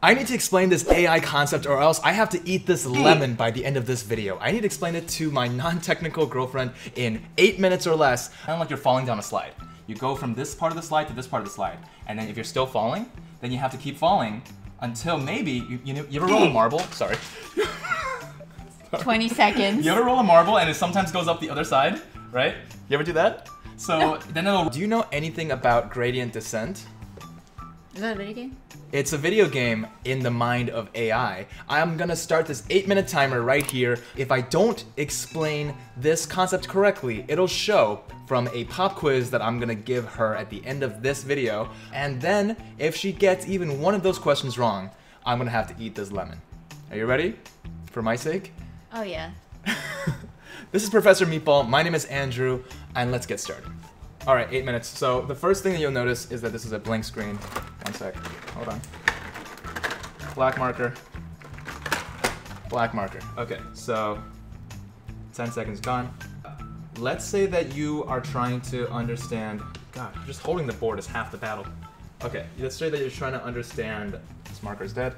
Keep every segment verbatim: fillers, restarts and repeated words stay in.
I need to explain this A I concept or else I have to eat this lemon by the end of this video. I need to explain it to my non-technical girlfriend in eight minutes or less. Kind of like you're falling down a slide. You go from this part of the slide to this part of the slide. And then if you're still falling, then you have to keep falling until maybe, you, you, know, you ever roll a marble? Sorry. twenty seconds. You ever roll a marble and it sometimes goes up the other side, right? You ever do that? So no. then it'll... Do you know anything about gradient descent? Is that a video game? It's a video game in the mind of A I. I'm gonna start this eight minute timer right here. If I don't explain this concept correctly, it'll show from a pop quiz that I'm gonna give her at the end of this video. And then if she gets even one of those questions wrong, I'm gonna have to eat this lemon. Are you ready? For my sake? Oh yeah. This is Professor Meatball, my name is Andrew, and let's get started. All right, eight minutes. So the first thing that you'll notice is that this is a blank screen. One sec, hold on. Black marker, black marker. Okay, so ten seconds gone. Let's say that you are trying to understand, God, just holding the board is half the battle. Okay, let's say that you're trying to understand, this marker's dead.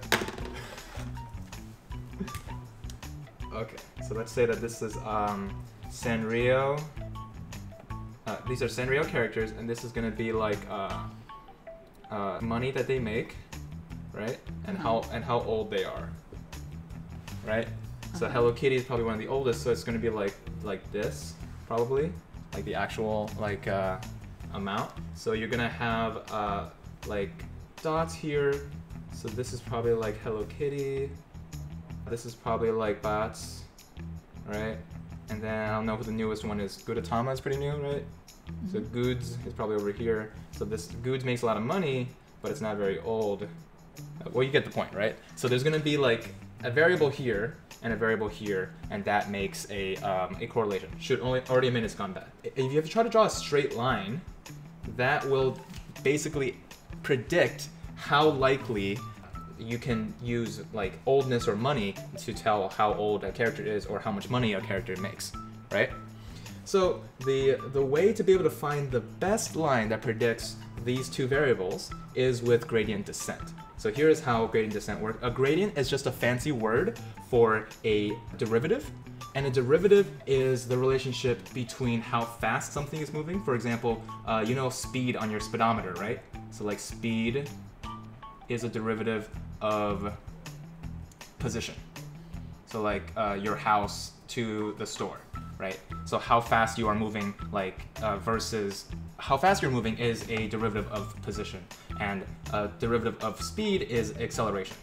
Okay, so let's say that this is um, Sanrio. Uh, these are Sanrio characters, and this is gonna be like uh, uh, money that they make, right? And how and how old they are, right? So Hello Kitty is probably one of the oldest, so it's gonna be like like this, probably, like the actual like uh, amount. So you're gonna have uh, like dots here. So this is probably like Hello Kitty. This is probably like Bats, right? And then I don't know who the newest one is. Gudetama is pretty new, right? Mm-hmm. So Goods is probably over here. So this Goods makes a lot of money, but it's not very old. Well, you get the point, right? So there's gonna be like a variable here and a variable here, and that makes a um, a correlation. Should only already a minute's gone bad. If you have to try to draw a straight line, that will basically predict how likely you can use like oldness or money to tell how old a character is or how much money a character makes, right? So the the way to be able to find the best line that predicts these two variables is with gradient descent. So here is how gradient descent works. A gradient is just a fancy word for a derivative, and a derivative is the relationship between how fast something is moving. For example, uh, you know speed on your speedometer, right? So like speed is a derivative of position. So like uh, your house to the store, right? So how fast you are moving, like uh, versus how fast you're moving is a derivative of position, and a derivative of speed is acceleration.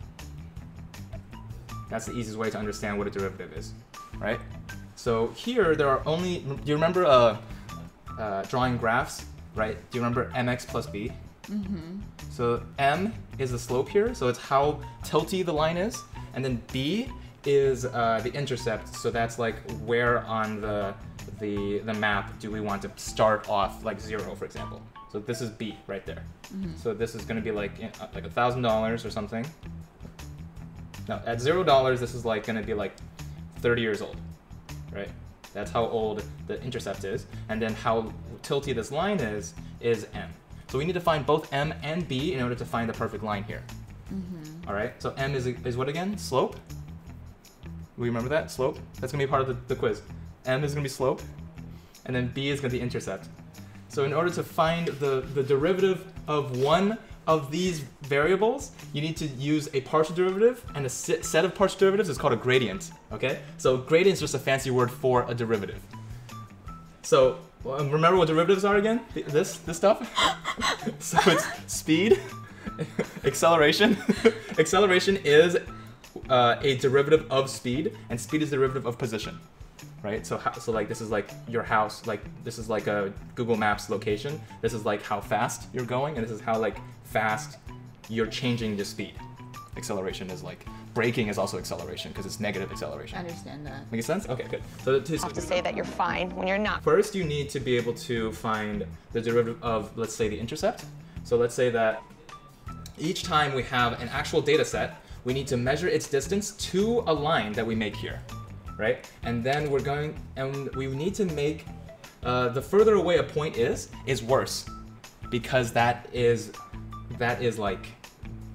That's the easiest way to understand what a derivative is, right? So here there are only, do you remember uh, uh, drawing graphs, right? Do you remember mx plus b? Mm-hmm. So m is the slope here, so it's how tilty the line is, and then b is uh, the intercept, so that's like where on the the the map do we want to start off, like zero, for example. So this is b right there. Mm-hmm. So this is going to be like like a thousand dollars or something. Now at zero dollars, this is like going to be like thirty years old, right? That's how old the intercept is, and then how tilty this line is is m. So we need to find both m and b in order to find the perfect line here. Mm-hmm. All right, so m is, is what again? Slope? We remember that? Slope? That's going to be part of the, the quiz. M is going to be slope, and then b is going to be intercept. So in order to find the, the derivative of one of these variables, you need to use a partial derivative, and a set of partial derivatives is called a gradient, okay? So gradient is just a fancy word for a derivative. So remember what derivatives are again? This, this stuff? So it's speed, acceleration. Acceleration is uh, a derivative of speed, and speed is a derivative of position, right? So, how, so like this is like your house, like this is like a Google Maps location. This is like how fast you're going, and this is how like fast you're changing the speed. Acceleration is like, braking is also acceleration because it's negative acceleration. I understand that. Make sense? Okay, good. So to, You have to say that you're fine when you're not. First, you need to be able to find the derivative of, let's say, the intercept. So let's say that each time we have an actual data set, we need to measure its distance to a line that we make here, right? And then we're going, and we need to make, uh, the further away a point is, is worse, because that is, that is like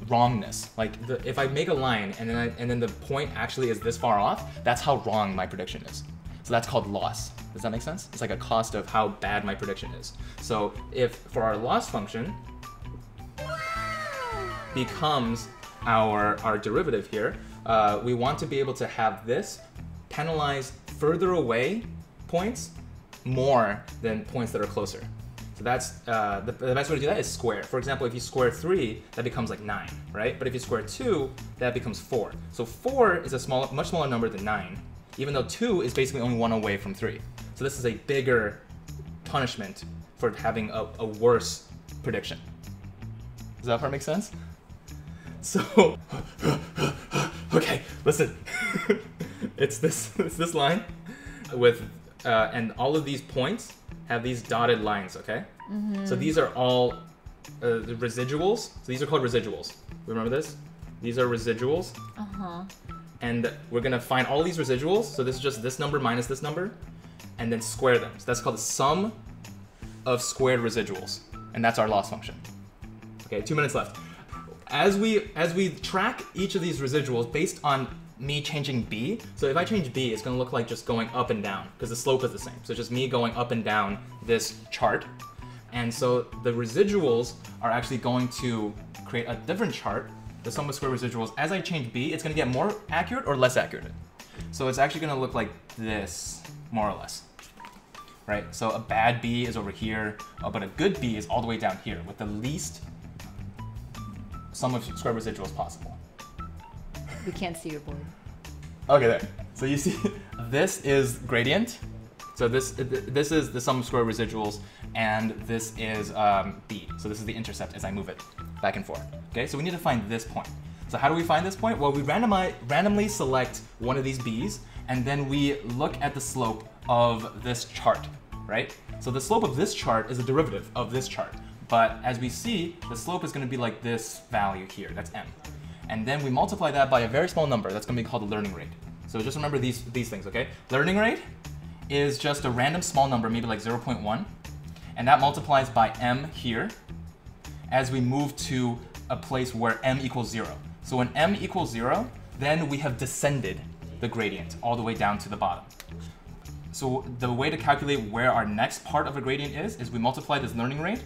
wrongness. Like the, if I make a line and then I, and then the point actually is this far off, that's how wrong my prediction is. So that's called loss. Does that make sense? It's like a cost of how bad my prediction is. So if for our loss function becomes our our derivative here, uh, we want to be able to have this penalize further away points more than points that are closer. So that's uh, the, the best way to do that is square. For example, if you square three, that becomes like nine, right? But if you square two, that becomes four. So four is a small, much smaller number than nine, even though two is basically only one away from three. So this is a bigger punishment for having a, a worse prediction. Does that part make sense? So, okay, listen. it's this it's this line with, uh, and all of these points have these dotted lines, okay? Mm-hmm. So these are all uh, the residuals. So these are called residuals. Remember this? These are residuals. Uh-huh. And we're gonna find all these residuals. So this is just this number minus this number, and then square them. So that's called the sum of squared residuals. And that's our loss function. Okay, two minutes left. As we as we track each of these residuals based on me changing b, so if I change b, it's gonna look like just going up and down because the slope is the same. So it's just me going up and down this chart. And so the residuals are actually going to create a different chart, the sum of square residuals. As I change b, it's gonna get more accurate or less accurate. So it's actually gonna look like this, more or less. Right, so a bad b is over here, uh, but a good b is all the way down here with the least sum of square residuals possible. We can't see your board. Okay, there. So you see, this is gradient. So this this is the sum of square residuals, and this is um, b. So this is the intercept as I move it back and forth. Okay, so we need to find this point. So how do we find this point? Well, we randomi randomly select one of these b's, and then we look at the slope of this chart, right? So the slope of this chart is a derivative of this chart. But as we see, the slope is going to be like this value here, that's m. And then we multiply that by a very small number, that's going to be called the learning rate. So just remember these, these things, okay? Learning rate is just a random small number, maybe like zero point one. And that multiplies by m here as we move to a place where m equals zero. So when m equals zero, then we have descended the gradient all the way down to the bottom. So the way to calculate where our next part of a gradient is, is we multiply this learning rate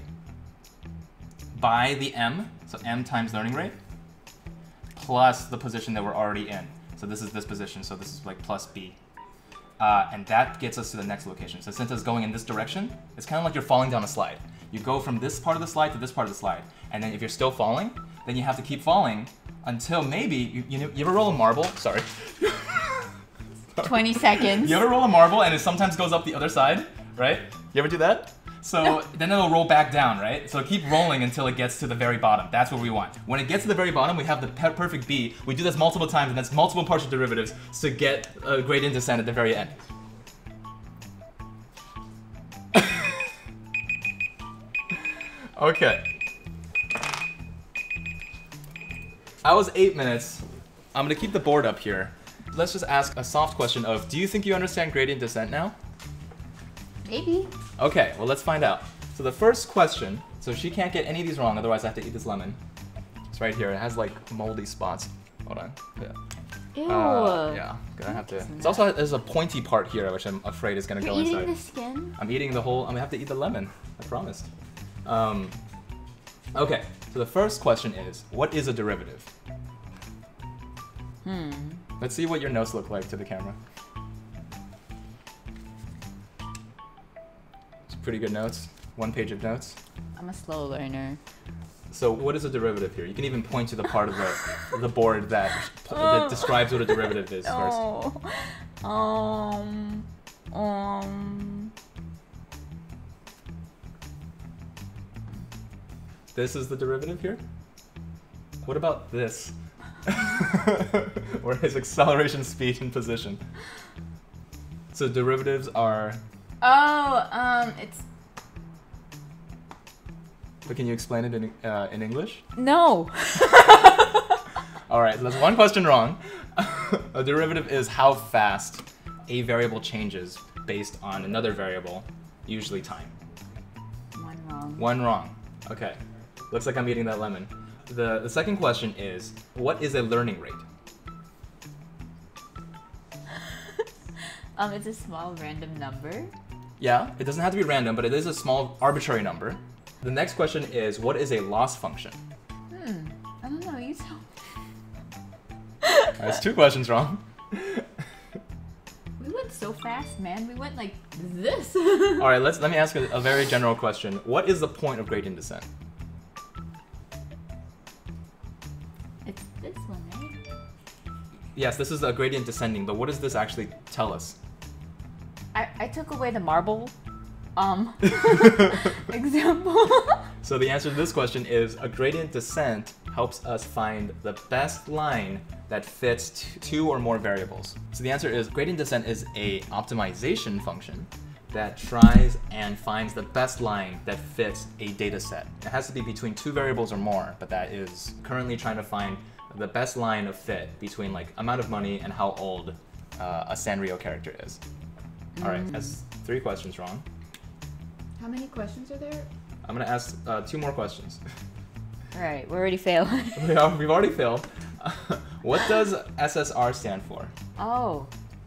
by the m, so m times learning rate, plus the position that we're already in. So this is this position, so this is like plus b. Uh, and that gets us to the next location. So since it's going in this direction, it's kind of like you're falling down a slide. You go from this part of the slide to this part of the slide. And then if you're still falling, then you have to keep falling until maybe, you, you, you ever roll a marble? Sorry. twenty seconds. You ever roll a marble and it sometimes goes up the other side, right? You ever do that? So no. Then it'll roll back down, right? So keep rolling until it gets to the very bottom. That's what we want. When it gets to the very bottom, we have the pe perfect b. We do this multiple times, and that's multiple partial derivatives to get a gradient descent at the very end. Okay. I was eight minutes. I'm gonna keep the board up here. Let's just ask a soft question of, do you think you understand gradient descent now? Maybe. Okay, well, let's find out. So the first question, so she can't get any of these wrong, otherwise I have to eat this lemon. It's right here. It has like moldy spots. Hold on. Yeah. Ew. Uh, yeah, gonna have to. It's also there's a pointy part here, which I'm afraid is gonna You're go inside. eating the skin? I'm eating the whole. I'm gonna have to eat the lemon. I promised. Um, okay. So the first question is, what is a derivative? Hmm. Let's see what your notes look like to the camera. Pretty good notes. One page of notes. I'm a slow learner. So what is a derivative here? You can even point to the part of the the board that, that describes what a derivative is oh. first. Um. Um. This is the derivative here? What about this? Or his acceleration, speed, and position. So derivatives are... Oh, um, it's... But can you explain it in, uh, in English? No. All right, that's one question wrong. A derivative is how fast a variable changes based on another variable, usually time. One wrong. One wrong. Okay. Looks like I'm eating that lemon. the, the second question is, what is a learning rate? um, it's a small random number. Yeah, it doesn't have to be random, but it is a small arbitrary number. The next question is, what is a loss function? Hmm, I don't know, you tell me. That's two questions wrong. We went so fast, man. We went like this. All right, let's let me ask a, a very general question. What is the point of gradient descent? It's this one, right? Yes, this is a gradient descending, but what does this actually tell us? I, I took away the marble um example. So the answer to this question is a gradient descent helps us find the best line that fits t- two or more variables. So the answer is gradient descent is a optimization function that tries and finds the best line that fits a data set. It has to be between two variables or more, but that is currently trying to find the best line of fit between like amount of money and how old uh, a Sanrio character is. Mm. All right, that's three questions wrong. How many questions are there? I'm gonna ask uh, two more questions. All right, we already failed. we are, we've already failed. What does S S R stand for? Oh.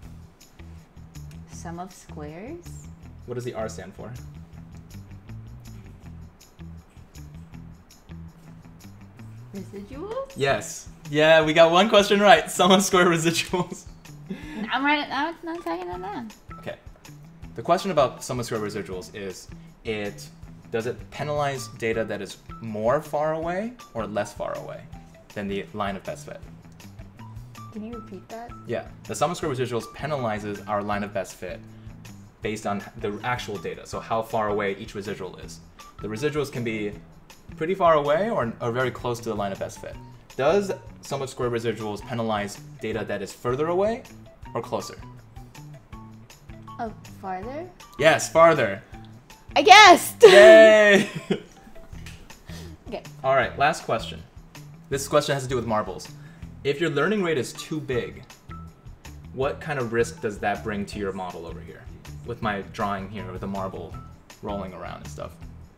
Sum of squares? What does the R stand for? Residuals? Yes. Yeah, we got one question right. Sum of square residuals. I'm right. I'm not talking about that. Okay. The question about sum of square residuals is, it does it penalize data that is more far away or less far away than the line of best fit? Can you repeat that? Yeah. The sum of square residuals penalizes our line of best fit based on the actual data, so how far away each residual is. The residuals can be pretty far away or, or very close to the line of best fit. Does sum of square residuals penalize data that is further away or closer? Oh, farther? Yes, farther. I guessed! Yay! Okay. All right, last question. This question has to do with marbles. If your learning rate is too big, what kind of risk does that bring to your model over here? With my drawing here with the marble rolling around and stuff.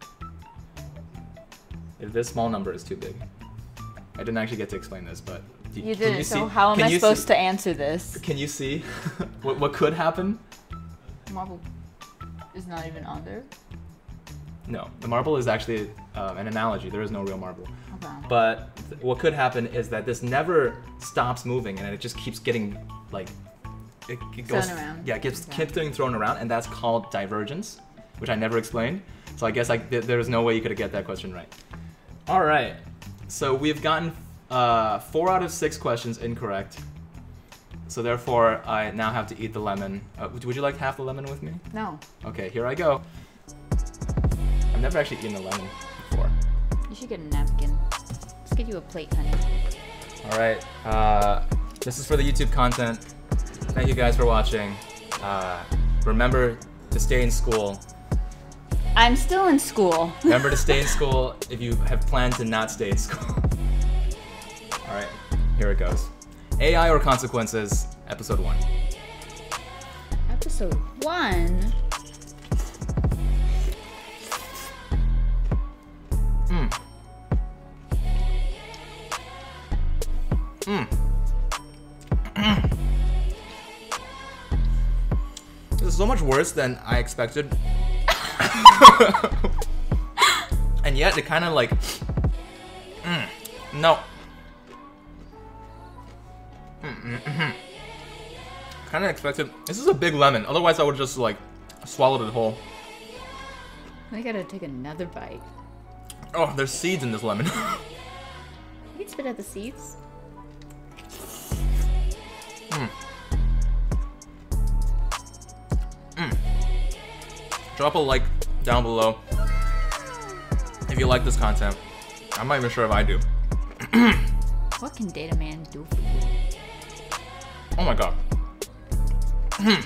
If this small number is too big. I didn't actually get to explain this, but do, You can didn't, you so see, how am can I you supposed see, to answer this? Can you see what, what could happen? Marble is not even on there. No, the marble is actually um, an analogy. There is no real marble. Okay. But th- what could happen is that this never stops moving, and it just keeps getting like it, it goes Thrown around. yeah, it keeps, Okay. keeps getting thrown around, and that's called divergence, which I never explained. So I guess I, th- there was no way you could get that question right. All right, so we've gotten uh, four out of six questions incorrect. So therefore, I now have to eat the lemon. Uh, would would you like half the lemon with me? No. Okay, here I go. I've never actually eaten a lemon before. You should get a napkin. Let's get you a plate, honey. All right, uh, this is for the YouTube content. Thank you guys for watching. Uh, remember to stay in school. I'm still in school. Remember to stay in school if you have planned to not stay in school. All right, here it goes. A I or consequences, episode one. Episode one? Mm. Mm. Mm. This is so much worse than I expected. And yet it kind of like, mm, no. Mm, mm, mm. Kind of expected. This is a big lemon. Otherwise, I would just like swallowed it whole. We gotta take another bite. Oh, there's seeds in this lemon. You can spit out the seeds. Mm. Mm. Drop a like down below if you like this content. I'm not even sure if I do. What can Data Man do for you? Oh my god. I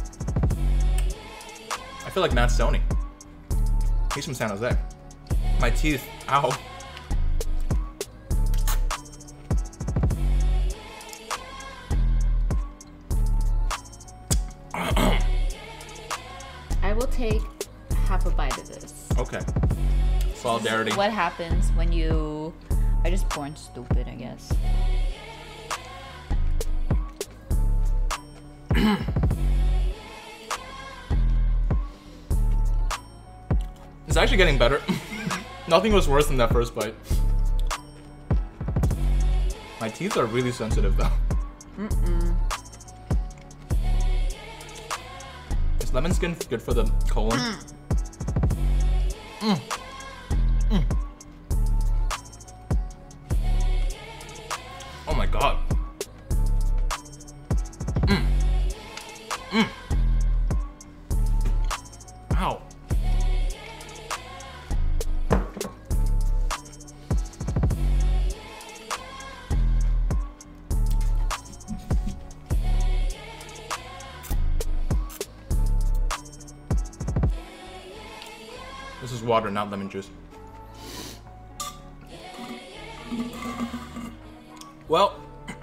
feel like Matt Stoney. He's from San Jose. My teeth. Ow. I will take half a bite of this. Okay. Solidarity. What happens when you I just born stupid, I guess. It's actually getting better. Nothing was worse than that first bite. My teeth are really sensitive though. Mm-mm. Is lemon skin good for the colon? Mm. Mm. Oh my god. Mm. Mm. Ow. This is water, not lemon juice. Well,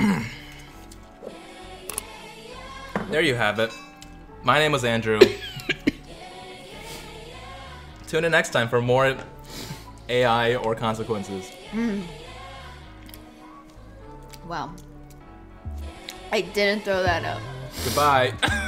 there you have it. My name was Andrew. Tune in next time for more A I or consequences. Mm. Wow. I didn't throw that up. Goodbye.